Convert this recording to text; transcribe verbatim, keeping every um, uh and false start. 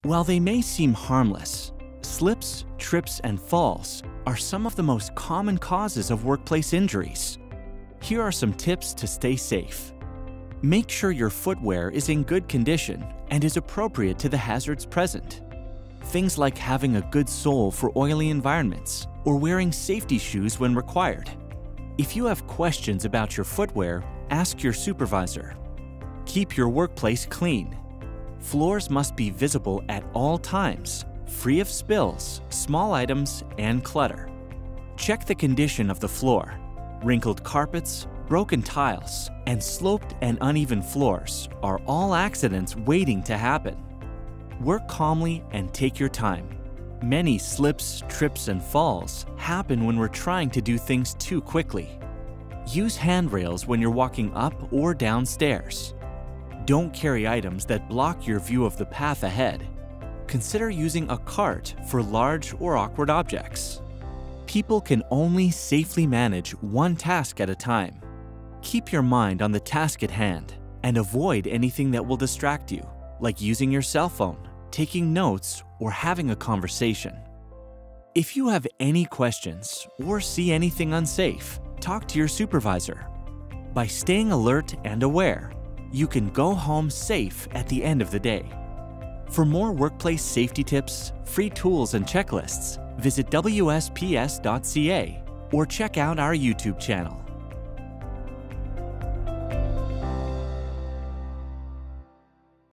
While they may seem harmless, slips, trips, and falls are some of the most common causes of workplace injuries. Here are some tips to stay safe. Make sure your footwear is in good condition and is appropriate to the hazards present. Things like having a good sole for oily environments or wearing safety shoes when required. If you have questions about your footwear, ask your supervisor. Keep your workplace clean. Floors must be visible at all times, free of spills, small items, and clutter. Check the condition of the floor. Wrinkled carpets, broken tiles, and sloped and uneven floors are all accidents waiting to happen. Work calmly and take your time. Many slips, trips, and falls happen when we're trying to do things too quickly. Use handrails when you're walking up or down stairs. Don't carry items that block your view of the path ahead. Consider using a cart for large or awkward objects. People can only safely manage one task at a time. Keep your mind on the task at hand and avoid anything that will distract you, like using your cell phone, taking notes, or having a conversation. If you have any questions or see anything unsafe, talk to your supervisor. By staying alert and aware, you can go home safe at the end of the day. For more workplace safety tips, free tools, and checklists, visit W S P S dot C A or check out our YouTube channel.